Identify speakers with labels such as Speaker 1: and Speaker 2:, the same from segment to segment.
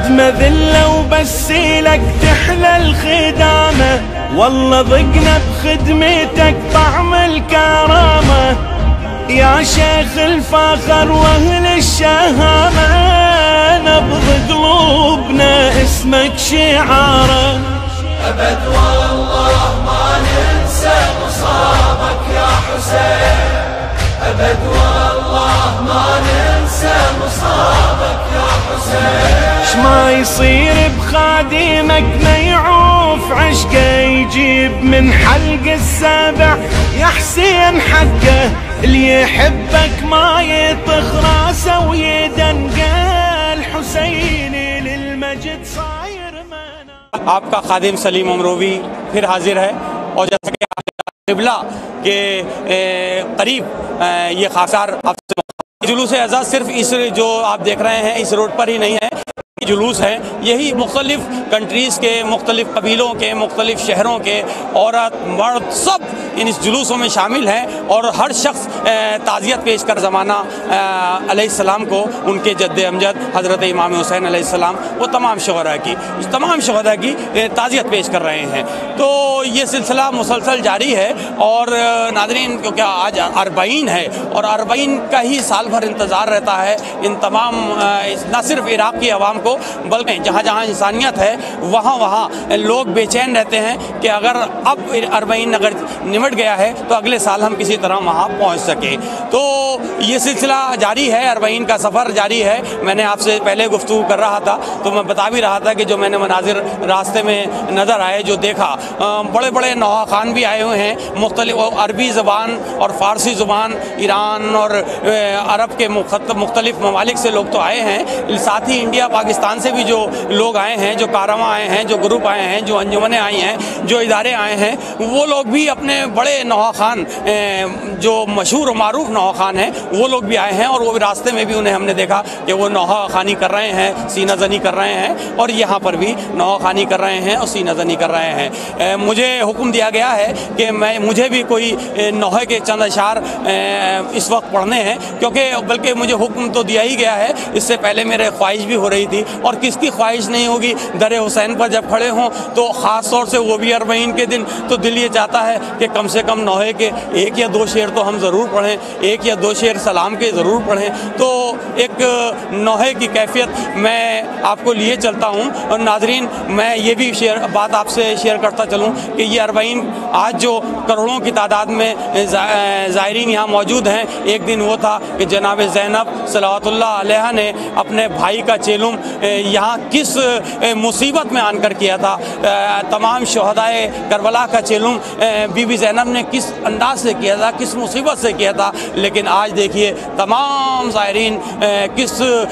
Speaker 1: مذلة وبس لك تحلى الخدامة، والله ضقنا بخدمتك طعم الكرامة، يا شيخ الفخر واهل الشهامة، نبض قلوبنا اسمك شعاره.
Speaker 2: أبد والله ما ننسى مصابك يا حسين، أبد والله ما ننسى مصابك يا حسين.
Speaker 1: شما يصير بخادمك ما يعوف عشقه، يجيب من حلق السابع يا حسين حقه، اللي يحبك ما يطخ راسه ويدنقه، الحسيني للمجد صاير منا.
Speaker 3: आपका खादिम सलीम अमरोवी फिर हाजिर है और जैसा कि क़िबला के करीब ये खासार आपसे जुलूस अज़ा सिर्फ इस जो आप देख रहे हैं इस रोड पर ही नहीं है, जुलूस है यही मुख्तलिफ कंट्रीज़ के, मुख्तलिफ कबीलों के, मुख्तलिफ शहरों के औरत मर्द सब इन इस जुलूसों में शामिल हैं और हर शख्स ताज़ियत पेश कर ज़माना अलैहिस्सलाम को, उनके जद्द अमजद हज़रत इमाम हुसैन अलैहिस्सलाम वो तमाम शहदा की ताज़ियत पेश कर रहे हैं। तो ये सिलसिला मुसलसल जारी है और नाज़रीन क्योंकि आज अरबईन है और अरबईन का ही साल भर इंतज़ार रहता है इन तमाम न सिर्फ इराक़ की आवाम को बल्कि जहाँ जहाँ इंसानियत है वहाँ वहाँ लोग बेचैन रहते हैं कि अगर अब अरबईन अगर निमट गया है तो अगले साल हम किसी तरह वहाँ पहुँच सकें। तो ये सिलसिला जारी है, अरबईन का सफ़र जारी है। मैंने आपसे पहले गुफ्तगू कर रहा था तो मैं बता भी रहा था कि जो मैंने मनाजिर रास्ते में नज़र आए, जो देखा, बड़े बड़े नौहा खान भी आए हुए हैं, मुख्तलिफ अरबी ज़बान और फ़ारसी ज़ुबान, ईरान और अरब के मुख्तलिफ ममालिक से लोग तो आए हैं, साथ ही इंडिया पाकिस्तान से भी जो लोग आए हैं, जो कारवां आए हैं, जो ग्रुप आए हैं, जो अंजुमनें आई हैं, जो इदारे आए हैं, वो लोग भी अपने बड़े नौहा खान जो मशहूर और मारूफ नौहा खान हैं वो लोग भी आए हैं और वो रास्ते में भी उन्हें हमने देखा कि वो नौहा खानी कर रहे हैं, सीना ज़नी कर रहे हैं और यहाँ पर भी नौहा खानी कर रहे हैं और सीना ज़नी कर रहे हैं। मुझे हुक्म दिया गया है कि मुझे भी कोई नौहे के चंद अशार इस वक्त पढ़ने हैं, क्योंकि बल्कि मुझे हुक्म तो दिया ही गया है, इससे पहले मेरे ख्वाहिश भी हो रही थी और किसकी ख्वाहिश नहीं होगी दर हुसैन पर जब खड़े हों तो ख़ास तौर से वो भी अरबईन के दिन, तो दिल ये चाहता है कि कम से कम नौहे के एक या दो शेर तो हम ज़रूर पढ़ें, एक या दो शेर सलाम के ज़रूर पढ़ें। तो एक नौहे की कैफियत मैं आपको लिए चलता हूँ और नाजरीन मैं ये भी बात आपसे शेयर करता चलूँ कि ये अरबईन आज जो करोड़ों की तादाद में ज़ायरीन यहाँ मौजूद हैं, एक दिन वो था कि जनाब ज़ैनब सलावतुल्लाह अलैहा ने अपने भाई का चेलुम यहाँ किस मुसीबत में आनकर किया था, तमाम शहदाए करबला का चेलुम बीबी ज़ैनब ने किस अंदाज से किया था, किस मुसीबत से किया था। लेकिन आज देखिए तमाम ज़ायरीन किस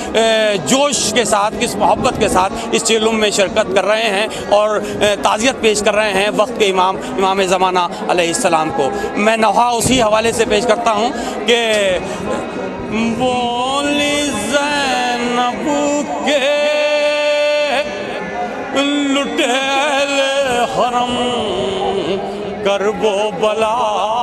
Speaker 3: जोश के साथ, किस मोहब्बत के साथ इस चेलुम में शिरकत कर रहे हैं और ताज़ियत पेश कर रहे हैं वक्त के इमाम ज़माना अलैहिस्सलाम को। मैं नौहा उसी हवाले से पेश करता हूँ कि बोली ज़ैनब के लुटेल हरम करबो बला,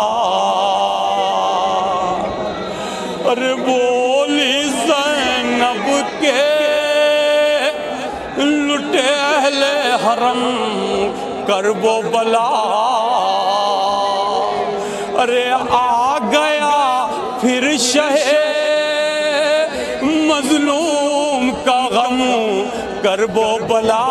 Speaker 3: अरे बोली ज़ैनब के लुटेल हरम करबो बला, अरे आ गया फिर शहे मजलूम का गम करबो बला,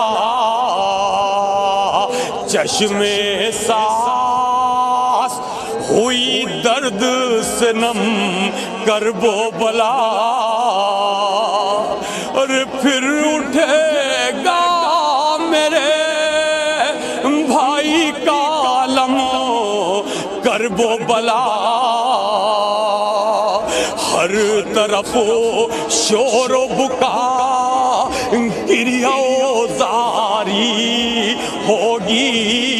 Speaker 3: चश्मे सांस हुई दर्द से नम करबो बला, और फिर उठेगा मेरे भाई का लम करबो बला, हर तरफ शोर बुका गिरियो जारी होगी,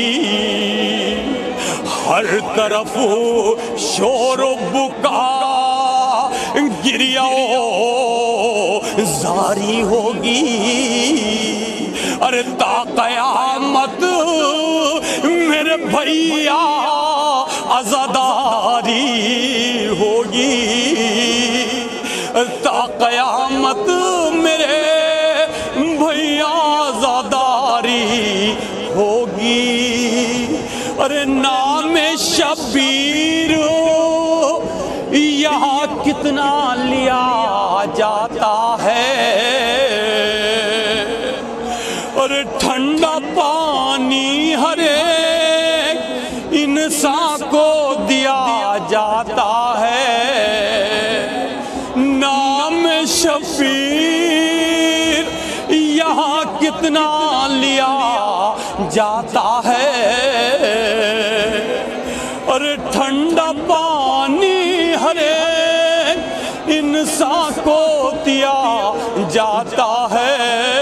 Speaker 3: हर तरफ शोर बुका गिरियो जारी होगी, अरे ता क़यामत मेरे भैया अज़ादारी होगी, ता क़यामत मेरे भैया ارے نام شبیر یہاں کتنا لیا جاتا ہے، اور ٹھنڈا پانی ہر ایک انسان کو دیا جاتا ہے، نام شبیر یہاں کتنا لیا جاتا ہے، اور ٹھنڈا پانی ہر ایک انسان کو دیا جاتا ہے،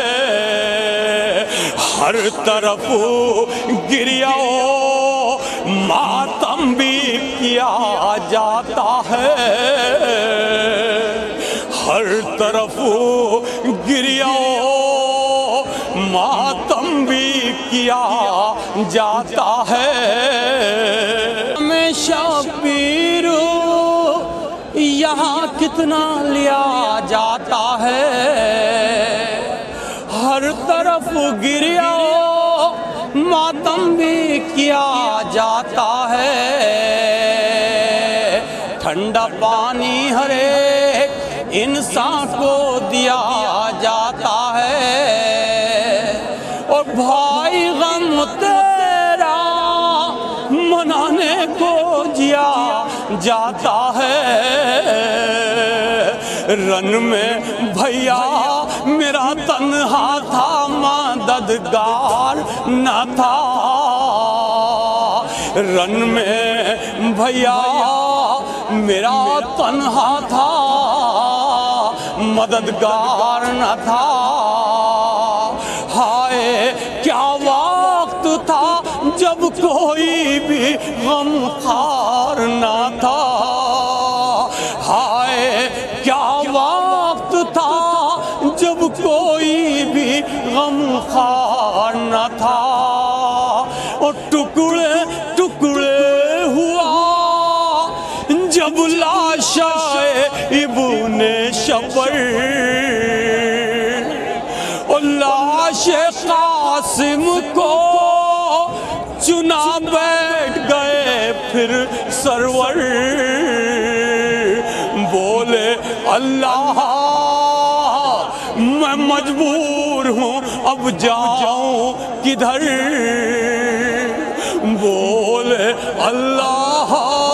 Speaker 3: ہر طرف گریہ و ماتم بھی کیا جاتا ہے، ہر طرف گریہ و ماتم بھی کیا جاتا ہے، میں شبیر یہاں کتنا لیا جاتا ہے، ہر طرف گریہ و ماتم بھی کیا جاتا ہے، ٹھنڈا پانی ہر ایک انسان کو دیا جاتا ہے، اور بھائی غم تیرا منانے کو جیا جاتا ہے، رن میں بھیا میرا تنہا تھا مددگار نہ تھا، رن میں بھیا میرا تنہا تھا مددگار نہ تھا، ہائے کیا وقت تھا جب کوئی بھی غم خوار نہ تھا، ہائے کیا وقت تھا جب کوئی بھی غم خوار نہ تھا، اور ٹکڑے ٹکڑے ہوا جب لاشا ابن شبر، اور لاش قاسم کو چنا بیٹھ گئے پھر سرور، بولے اللہ میں مجبور ہوں اب جاؤں کدھر، بولے اللہ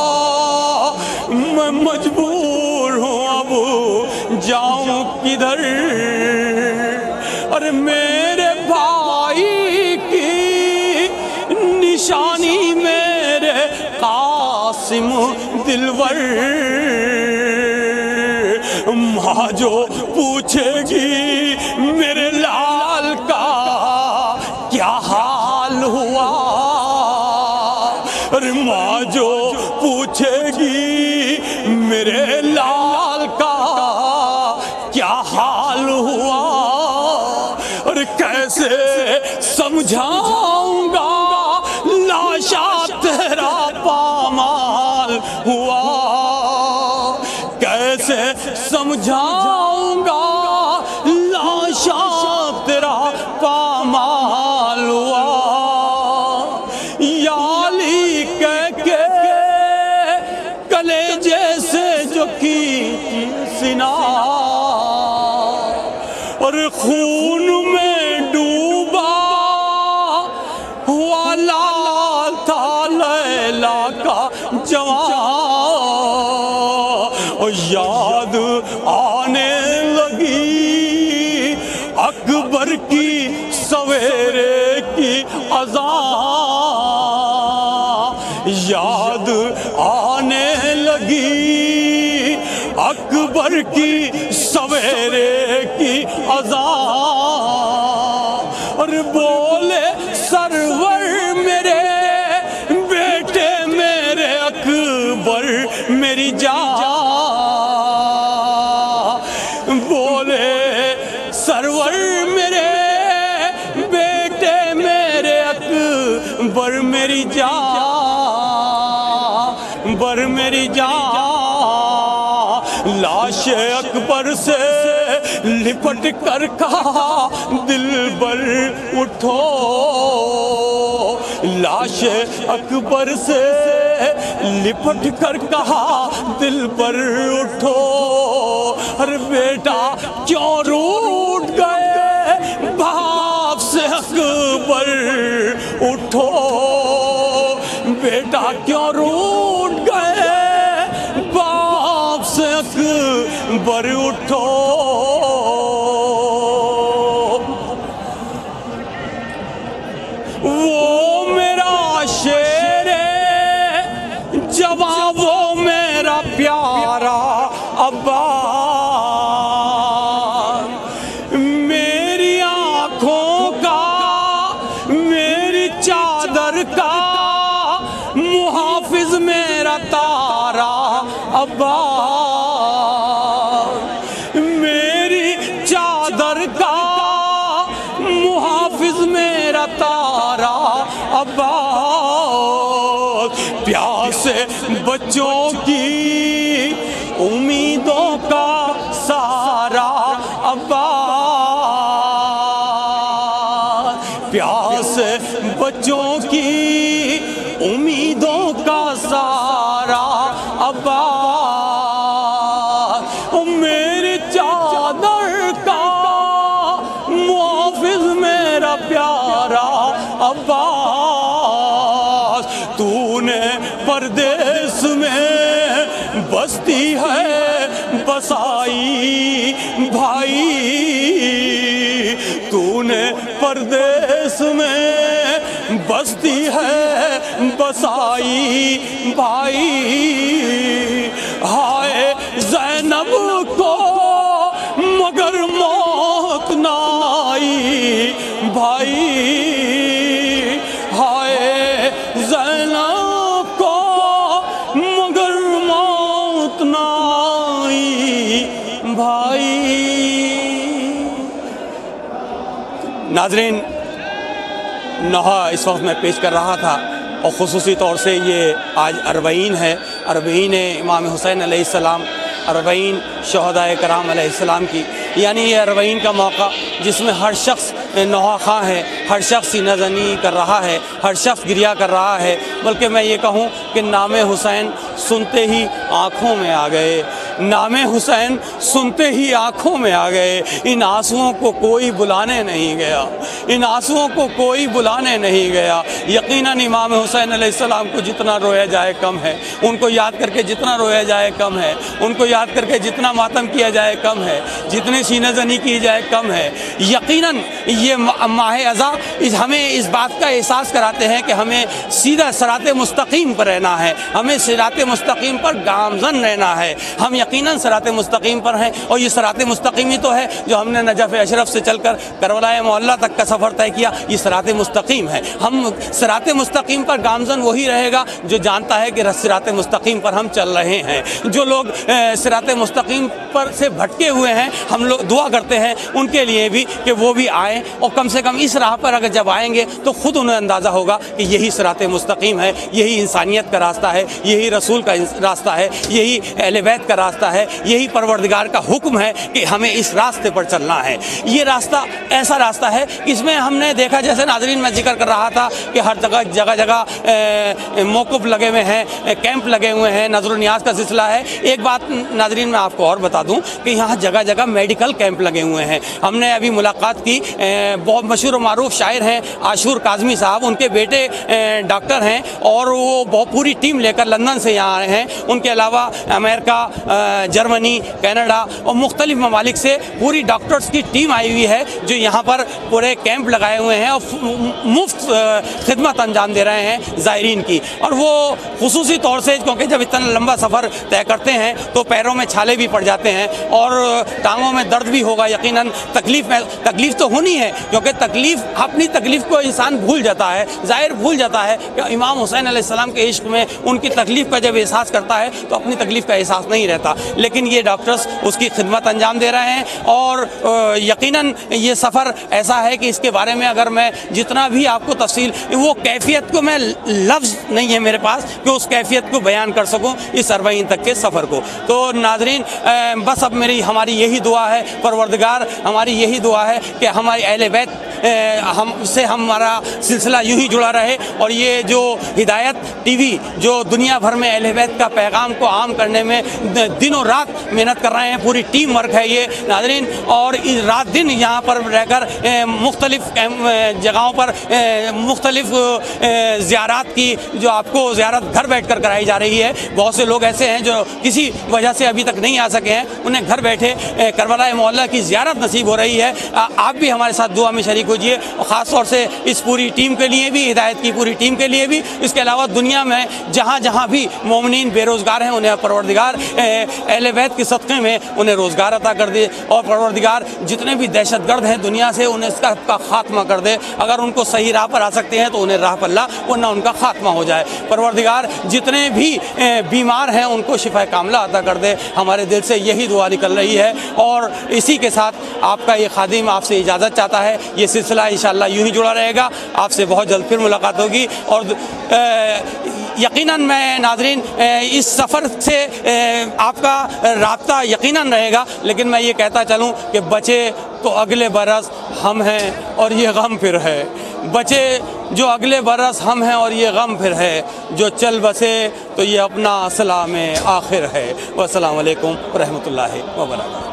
Speaker 3: میں مجبور ہوں اب جاؤں کدھر، اور میرے بھائی کی نشانی میرے قاسم دلور، ماں جو پوچھے گی میرے لال کا کیا حال ہوا، اور ماں جو پوچھے گی میرے لال کا کیا حال ہوا، اور کیسے سمجھاؤں گا لاشا تیرا پامال ہوا، کیسے سمجھاؤں گا لاشا تیرا پامال ہوا، یالی کہہ کے کلیجے سے جو کی سنا، اور خون میں ڈوبا ہوا لال تھا لیلا کا جوان، اور یاد آنے لگی اکبر کی سویرے کی اذان، یاد آنے لگی اکبر کی سویرے کی اذان، اور بولے سرور میرے بیٹے میرے اکبر میری جان، بولے سرور میرے بیٹے میرے اکبر میری جان، بر میری جان، لاش اکبر سے لپٹ کر کہا دل بر اٹھو، لاش اکبر سے لپٹ کر کہا دل پر اٹھو، ارے بیٹا کیوں روٹ گئے باپ سے اکبر اٹھو، بیٹا کیوں روٹ گئے باپ سے اکبر اٹھو۔ وہ میرا شیر جوان، وہ میرا پیارا عباس، میری آنکھوں کا میری چادر کا محافظ میرا تارا عباس، میری چادر کا محافظ میرا تارا عباس، پیاسے بچوں کی امیدوں کا سارا عباس، پیاسے بچوں کی امیدوں کا سارا عباس، میری چادر کا محافظ میرا پیارا عباس، تو نے پردیس میں بستی ہے بسائی بھائی، تو نے پردیس میں بستی ہے بسائی بھائی، ہائے زینب کو مگر موت نہ آئی بھائی، ہائے زینب کو مگر موت نہ آئی بھائی۔ ناظرین، نوحہ اس وقت میں پیش کر رہا تھا، اور خصوصی طور سے یہ آج اربعین ہے، اربعین امام حسین علیہ السلام، اربعین شہدائے کرام علیہ السلام کی، یعنی یہ اربعین کا موقع جس میں ہر شخص نوحہ خواں ہے، ہر شخص سینہ زنی کر رہا ہے، ہر شخص گریہ کر رہا ہے، بلکہ میں یہ کہوں کہ نام حسین سنتے ہی آنکھوں میں آ گئے، نام حسین سنتے ہی آنکھوں میں آ گئے، ان آنسوؤں کو کوئی بلانے نہیں گیا، ان آنسوؤں کو کوئی بلانے نہیں گیا۔ یقیناً امام حسین علیہ السلام کو جتنا رویا جائے کم ہے، ان کو یاد کر کے جتنا رویا جائے کم ہے، ان کو یاد کر کے جتنا ماتم کیا جائے کم ہے، جتنی سینہ زنی کی جائے کم ہے۔ یقیناً یہ ماہ اذا ہمیں اس بات کا احساس کراتے ہیں کہ ہمیں سیدھا صراط مستقیم پر رہنا ہے، ہمیں صراط مستقیم پر گامزن رہنا ہے۔ ہم یقیناً صراط مستقیم پر ہیں، اور یہ صراط مستقیم ہی تو ہے جو ہم نے نجف اشرف سے چل کر کربلا معلّہ تک کا سفر طے کیا، یہ صراط مستقیم ہے۔ ہم صراط مستقیم پر گامزن وہی رہے گا جو جانتا ہے کہ صراط مستقیم پر ہم چل رہے ہیں۔ جو لوگ صراط مستقیم پر سے بھٹکے ہوئے ہیں، ہم لوگ دعا کرتے ہیں ان کے لیے بھی کہ وہ بھی آئیں، اور کم سے کم اس راہ پر اگر جب آئیں گے تو خود انہیں اندازہ ہوگا کہ یہی صراط مستقیم ہے، یہی انسانیت کا راستہ ہے، یہی رسول کا راستہ ہے، یہی اہل بیت کا راستہ ہے، یہی پروردگار کا حکم ہے کہ ہمیں اس راستے پر چلنا ہے۔ یہ راستہ ایسا راستہ ہے کہ اس میں ہم نے دیکھا، جیسے ناظرین میں ذکر کر رہا تھا کہ ہر جگہ موقف لگے ہوئے ہیں، کیمپ لگے ہوئے ہیں، نظر و نیاز کا سلسلہ ہے۔ ایک بات ناظرین میں آپ کو اور بتا دوں کہ یہاں جگہ جگہ میڈیکل کیمپ لگے ہوئے ہیں۔ ہم نے ابھی ملاقات کی، بہت مشہور و معروف شاعر ہیں عاشور کاظمی صاحب، ان کے بیٹے ڈاکٹر ہیں، اور وہ بہت پوری ٹیم لے کر لندن سے یہاں آئے ہیں۔ ان کے علاوہ امریکہ، جرمنی، کینیڈا اور مختلف ممالک سے پوری ڈاکٹرز کی ٹیم آئی ہوئی ہے جو یہاں پر پورے کیمپ لگائے ہوئے ہیں اور مفت خدمت انجام دے رہے ہیں زائرین کی۔ اور وہ خصوصی طور سے کیونکہ جب اتنا لمبا سفر طے کرتے ہیں تو پیروں میں چھالے بھی پڑ جاتے ہیں اور ٹانگوں میں درد بھی ہوگا، یقیناً تکلیف تو ہونی ہے، کیونکہ اپنی تکلیف کو انسان بھول جاتا ہے، ظاہر بھول جاتا ہے کہ امام حسین علیہ السلام کے عشق میں ان کی تکلیف کا جب احساس کرتا ہے تو اپنی تکلیف کا احساس نہیں رہتا، لیکن یہ ڈاکٹرز اس کی خدمت انجام دے رہے ہیں۔ اور یقیناً یہ سفر ایسا ہے کہ اس کے بارے میں اگر میں جتنا بھی آپ کو تفصیل، وہ کیفیت کو میں لفظ نہیں ہے میرے پاس کہ اس کیفیت کو بیان کر سکوں اس اربعین تک کے سفر کو۔ تو ناظرین، بس اب ہماری یہی دعا ہے، پروردگار ہماری یہی دعا ہے کہ ہماری اہل بیت ہمارا سلسلہ یوں ہی جڑا رہے، اور یہ جو ہدایت ٹی وی جو دنیا بھر میں اہل بیت کا پیغام کو عام کرنے میں دنوں رات محنت کر رہے ہیں، پوری ٹیم ورک ہے یہ ناظرین، اور رات دن یہاں پر رہ کر مختلف جگہوں پر مختلف زیارات کی جو آپ کو زیارت گھر بیٹھ کر کرائی جا رہی ہے۔ بہت سے لوگ ایسے ہیں جو کسی وجہ سے ابھی تک نہیں آ سکے ہیں، انہیں گھر بیٹھے کربلا معلّہ کی زیارت نصیب ہو رہی ہے۔ آپ بھی ہمارے ساتھ دعا میں شریک ہوجیے، اور خاص طور سے اس پوری ٹیم کے لیے بھی، ہدایت کی پوری ٹیم کے لیے بھی، اس کے علاوہ دنیا میں جہاں جہاں بھی مومنین بے روزگار ہیں انہیں پروردگار اہل بیت کے صدقے میں انہیں روزگار عطا کر دے، اور پروردگار جتنے بھی دہشت گرد ہیں دنیا سے انہیں اس کا خاتمہ کر دے۔ اگر ان کو صحیح راہ پر آ سکتے ہیں تو انہیں راہ پر لا، ورنہ ان کا خاتمہ ہو جائے۔ پروردگار جتنے بھی بیمار ہیں ان کو شفا کاملہ عطا کر دے۔ ہمارے دل سے یہی دعا نکل رہی ہے، اور اسی کے ساتھ آپ کا یہ خادم آپ سے اجازت چاہتا ہے۔ یہ سلسلہ انشاءاللہ یوں ہی جڑا رہے گا، آپ سے بہت جلد پھر ملاقات ہوگی، اور یقیناً میں ناظرین اس سفر سے آپ کا رابطہ یقیناً رہے گا، لیکن میں یہ کہتا چلوں کہ بچے تو اگلے برس ہم ہیں اور یہ غم پھر ہے، بچے جو اگلے برس ہم ہیں اور یہ غم پھر ہے، جو چل بسے تو یہ اپنا سلام آخر ہے۔ والسلام علیکم ورحمۃ اللہ وبرکاتہ۔